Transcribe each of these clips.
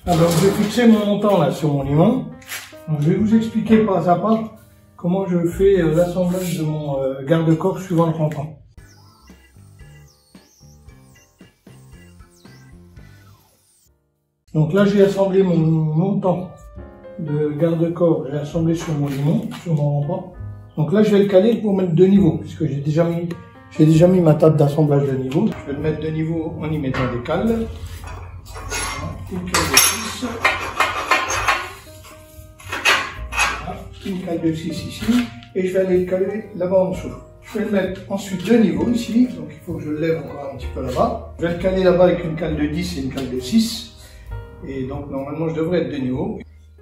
Alors, je vais fixer mon montant là sur mon limon. Donc, je vais vous expliquer pas à pas comment je fais l'assemblage de mon garde-corps suivant le content. Donc là, j'ai assemblé mon montant de garde-corps, j'ai assemblé sur mon limon, sur mon rempart. Donc là, je vais le caler pour mettre deux niveaux, puisque j'ai déjà mis ma table d'assemblage de niveau. Je vais le mettre de niveau en y mettant des cales. Voilà, une cale de 6. Voilà, une cale de 6 ici. Et je vais aller le caler là-bas en dessous. Je vais le mettre ensuite de niveau ici, donc il faut que je le lève encore un petit peu là-bas. Je vais le caler là-bas avec une cale de 10 et une cale de 6. Et donc normalement je devrais être de niveau.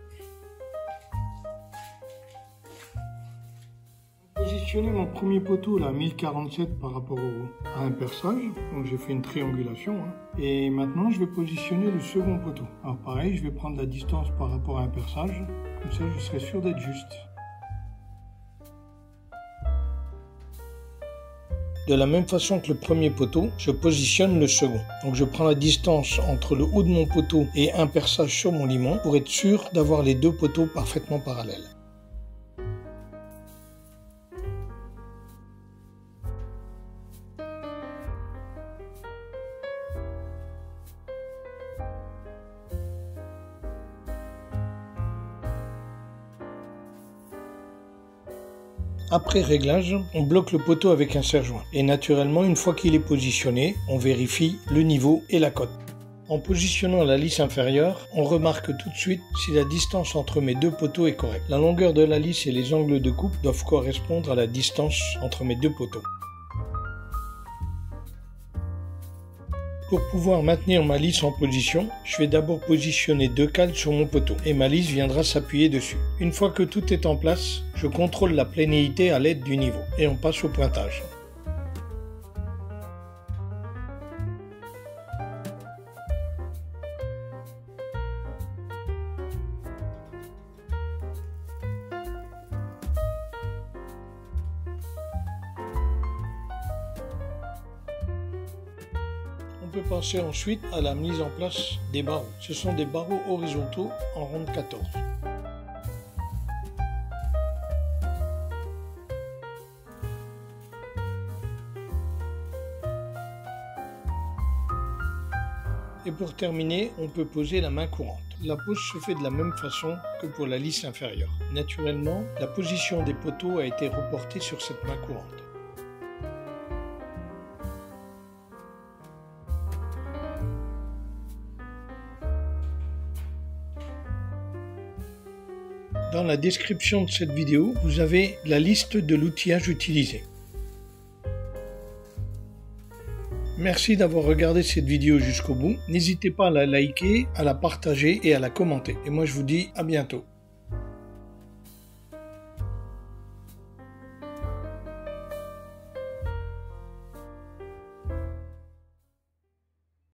J'ai positionné mon premier poteau là à 1047 par rapport à un perçage. Donc j'ai fait une triangulation. Et maintenant je vais positionner le second poteau. Alors pareil, je vais prendre la distance par rapport à un perçage. Comme ça je serai sûr d'être juste. De la même façon que le premier poteau, je positionne le second. Donc je prends la distance entre le haut de mon poteau et un perçage sur mon limon pour être sûr d'avoir les deux poteaux parfaitement parallèles. Après réglage, on bloque le poteau avec un serre-joint. Et naturellement, une fois qu'il est positionné, on vérifie le niveau et la cote. En positionnant la lisse inférieure, on remarque tout de suite si la distance entre mes deux poteaux est correcte. La longueur de la lisse et les angles de coupe doivent correspondre à la distance entre mes deux poteaux. Pour pouvoir maintenir ma lisse en position, je vais d'abord positionner deux cales sur mon poteau et ma lisse viendra s'appuyer dessus. Une fois que tout est en place, je contrôle la planéité à l'aide du niveau et on passe au pointage. On peut passer ensuite à la mise en place des barreaux. Ce sont des barreaux horizontaux en ronde 14. Et pour terminer, on peut poser la main courante. La pose se fait de la même façon que pour la lisse inférieure. Naturellement, la position des poteaux a été reportée sur cette main courante. Dans la description de cette vidéo, vous avez la liste de l'outillage utilisé. Merci d'avoir regardé cette vidéo jusqu'au bout. N'hésitez pas à la liker, à la partager et à la commenter. Et moi je vous dis à bientôt.